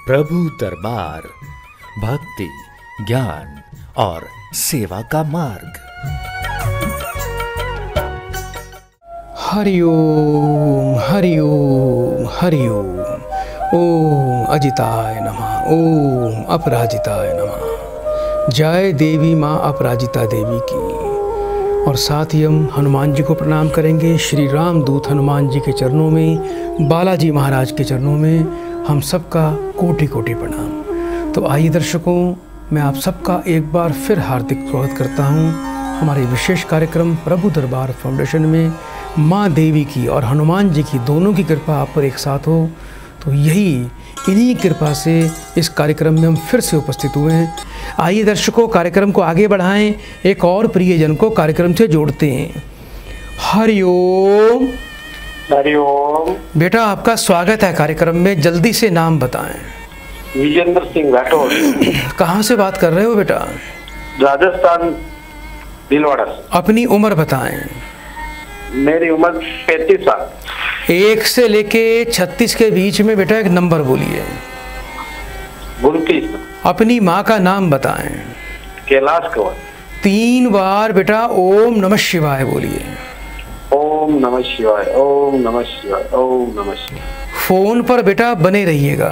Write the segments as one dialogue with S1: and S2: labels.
S1: प्रभु दरबार भक्ति, ज्ञान और सेवा का मार्ग।
S2: हरि ओम हरि ओम हरि ओम। ओम अजिताय नमः, ओम अपराजिताय नमः। जय देवी माँ अपराजिता देवी की। और साथ ही हम हनुमान जी को प्रणाम करेंगे। श्री राम दूत हनुमान जी के चरणों में, बालाजी महाराज के चरणों में हम सबका कोटि कोटि प्रणाम। तो आइए दर्शकों, मैं आप सबका एक बार फिर हार्दिक स्वागत करता हूं हमारे विशेष कार्यक्रम प्रभु दरबार फाउंडेशन में। माँ देवी की और हनुमान जी की दोनों की कृपा आप पर एक साथ हो, तो यही इन्हीं कृपा से इस कार्यक्रम में हम फिर से उपस्थित हुए हैं। आइए दर्शकों, कार्यक्रम को आगे बढ़ाएं, एक और प्रियजन को कार्यक्रम से जोड़ते हैं। हरि ओम।
S3: हरि ओम।
S2: बेटा, आपका स्वागत है कार्यक्रम में। जल्दी से नाम बताएं।
S3: विजेंद्र सिंह राठौर।
S2: कहाँ से बात कर रहे हो बेटा?
S3: राजस्थान, भीलवाड़ा।
S2: अपनी उम्र बताएं।
S3: मेरी उम्र 35 साल।
S2: 1 से लेके 36 के बीच में बेटा एक नंबर बोलिए।
S3: 29।
S2: अपनी माँ का नाम बताएं।
S3: कैलाश कंवर।
S2: 3 बार बेटा ओम नमः शिवाय बोलिए।
S3: ओम नमः शिवाय, ओम नमः शिवाय, ओम नमः शिवाय।
S2: फोन पर बेटा बने रहिएगा।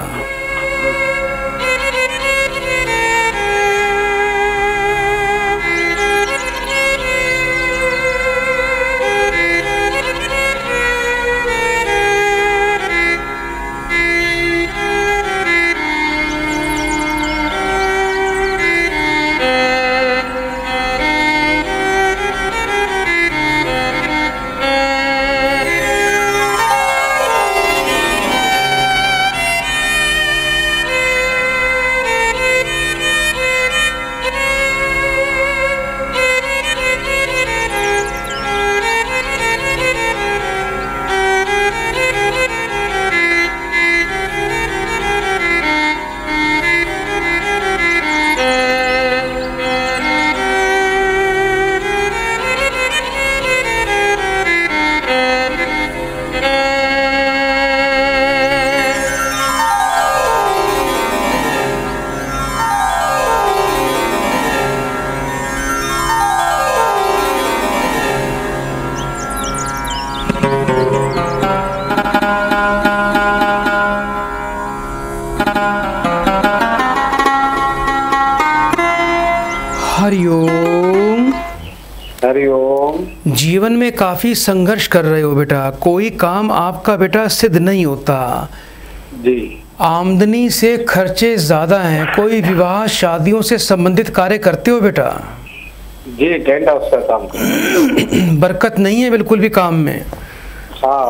S2: हरिओम।
S3: हरिओम।
S2: जीवन में काफी संघर्ष कर रहे हो बेटा। कोई काम आपका बेटा सिद्ध नहीं होता
S3: जी।
S2: आमदनी से खर्चे ज्यादा हैं। कोई विवाह शादियों से संबंधित कार्य करते हो बेटा?
S3: जी, टेंट हाउस का काम करते।
S2: बरकत नहीं है बिल्कुल भी काम में।
S3: हाँ।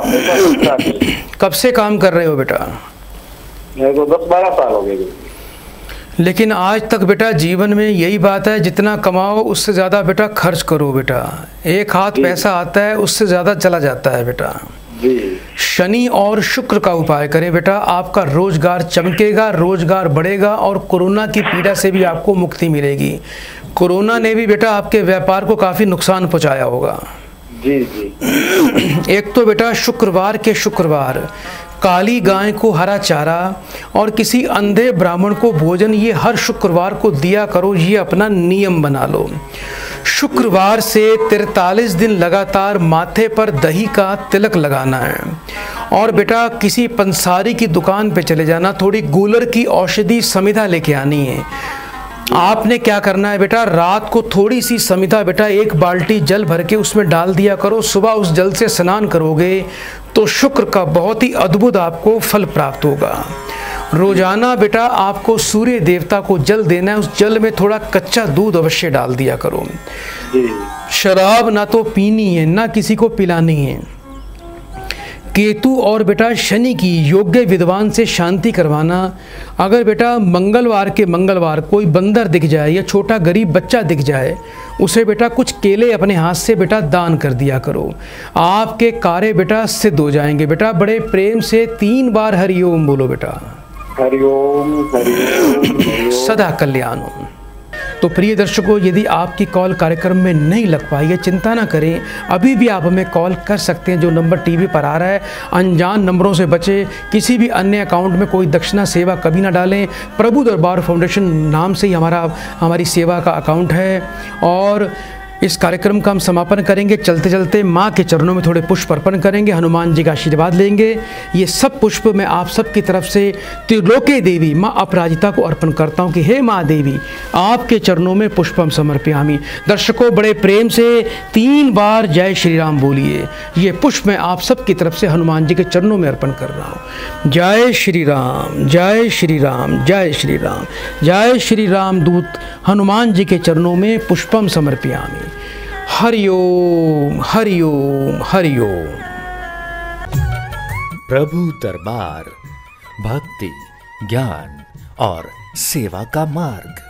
S2: कब से काम कर रहे हो बेटा?
S3: मेरे को 10-12 साल हो गए।
S2: लेकिन आज तक बेटा जीवन में यही बात है, जितना कमाओ उससे ज़्यादा बेटा खर्च करो बेटा। एक हाथ पैसा आता है, उससे ज़्यादा चला जाता है बेटा
S3: जी।
S2: शनि और शुक्र का उपाय करें बेटा, आपका रोजगार चमकेगा, रोजगार बढ़ेगा और कोरोना की पीड़ा से भी आपको मुक्ति मिलेगी। कोरोना ने भी बेटा आपके व्यापार को काफ़ी नुकसान पहुंचाया होगा।
S3: जी जी।
S2: एक तो बेटा शुक्रवार के शुक्रवार काली गाय को हरा चारा और किसी अंधे ब्राह्मण को भोजन, ये हर शुक्रवार को दिया करो। ये अपना नियम बना लो। शुक्रवार से 43 दिन लगातार माथे पर दही का तिलक लगाना है। और बेटा किसी पंसारी की दुकान पे चले जाना, थोड़ी गूलर की औषधि समिधा लेके आनी है। आपने क्या करना है बेटा, रात को थोड़ी सी समिधा बेटा 1 बाल्टी जल भर के उसमें डाल दिया करो। सुबह उस जल से स्नान करोगे तो शुक्र का बहुत ही अद्भुत आपको फल प्राप्त होगा। रोजाना बेटा आपको सूर्य देवता को जल देना है। उस जल में थोड़ा कच्चा दूध अवश्य डाल दिया करो। शराब ना तो पीनी है, ना किसी को पिलानी है। केतु और बेटा शनि की योग्य विद्वान से शांति करवाना। अगर बेटा मंगलवार के मंगलवार कोई बंदर दिख जाए या छोटा गरीब बच्चा दिख जाए, उसे बेटा कुछ केले अपने हाथ से बेटा दान कर दिया करो। आपके कार्य बेटा सिद्ध हो जाएंगे। बेटा बड़े प्रेम से 3 बार हरिओम बोलो बेटा।
S3: हरिओम हरिओम।
S2: सदा कल्याण हो। तो प्रिय दर्शकों, यदि आपकी कॉल कार्यक्रम में नहीं लग पाई है, चिंता ना करें, अभी भी आप हमें कॉल कर सकते हैं। जो नंबर टीवी पर आ रहा है, अनजान नंबरों से बचे, किसी भी अन्य अकाउंट में कोई दक्षिणा सेवा कभी ना डालें। प्रभु दरबार फाउंडेशन नाम से ही हमारी सेवा का अकाउंट है। और इस कार्यक्रम का हम समापन करेंगे। चलते चलते माँ के चरणों में थोड़े पुष्प अर्पण करेंगे, हनुमान जी का आशीर्वाद लेंगे। ये सब पुष्प मैं आप सबकी तरफ से त्रिलोके देवी माँ अपराजिता को अर्पण करता हूँ कि हे माँ देवी, आपके चरणों में पुष्पम समर्पयामि। दर्शकों, बड़े प्रेम से 3 बार जय श्री राम बोलिए। ये पुष्प मैं आप सबकी तरफ से हनुमान जी के चरणों में अर्पण कर रहा हूँ। जय श्री राम, जय श्री राम, जय श्री राम, जय श्री राम। दूत हनुमान जी के चरणों में पुष्पम समर्पयामि। हरि ओम, हरि ओम, हरि ओम।
S1: प्रभु दरबार भक्ति, ज्ञान और सेवा का मार्ग।